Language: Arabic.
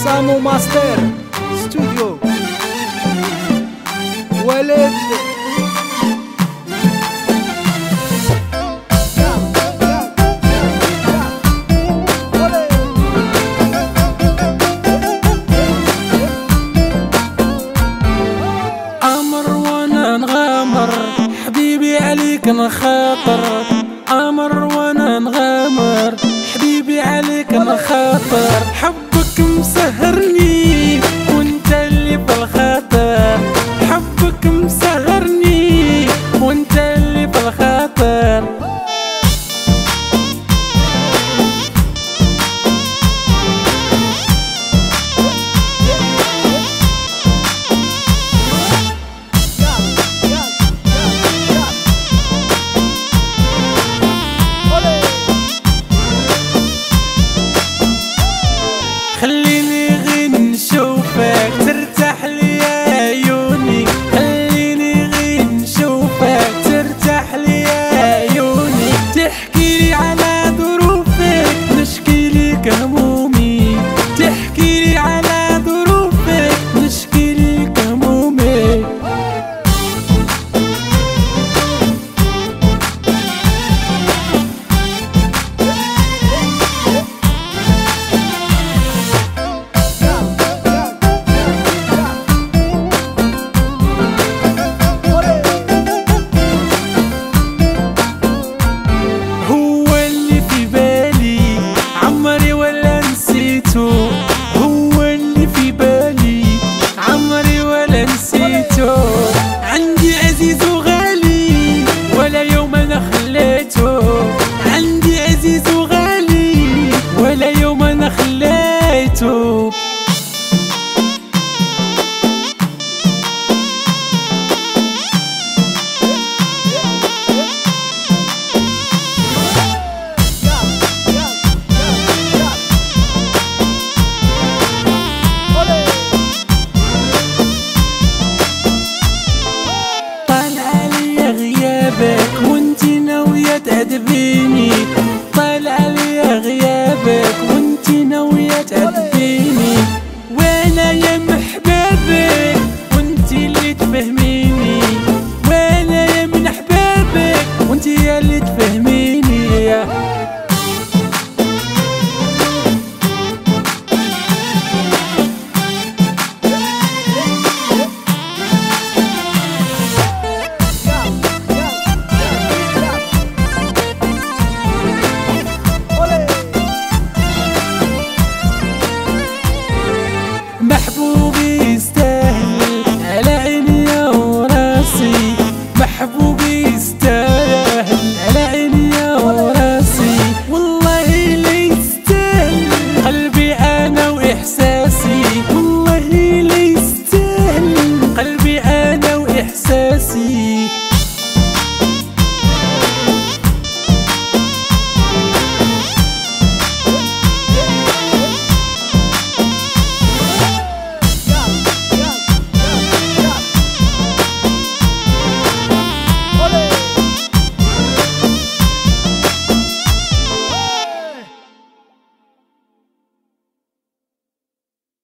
سامو ماستر ستوديو ولد عمر وانا نغامر حبيبي عليك نخاطر، عمر وانا نغامر حبيبي عليك نخاطر، حبك مسهرني وانت اللي في الخاطر، حبك مسهرني وانت اللي في الخاطر. خليني غير نشوفك ترتاح لي عيوني، خليني غير نشوفك ترتاح لي عيوني، تحكي لي على ظروفك نشكي لك همومي، تحكي لي على ظروفك نشكي لك همومي. هو اللي في بالي عمري ولا نسيته، عندي عزيز وغالي ولا يوم انا خليته، عندي عزيز وغالي ولا يوم انا خليته. وانتي ناوية تعذبيني، طال عليا غيابك وانتي ناوية تعذبيني.